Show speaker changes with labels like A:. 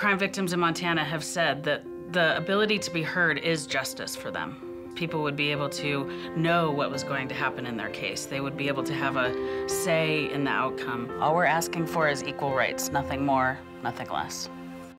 A: Crime victims in Montana have said that the ability to be heard is justice for them. People would be able to know what was going to happen in their case. They would be able to have a say in the outcome. All we're asking for is equal rights, nothing more, nothing less.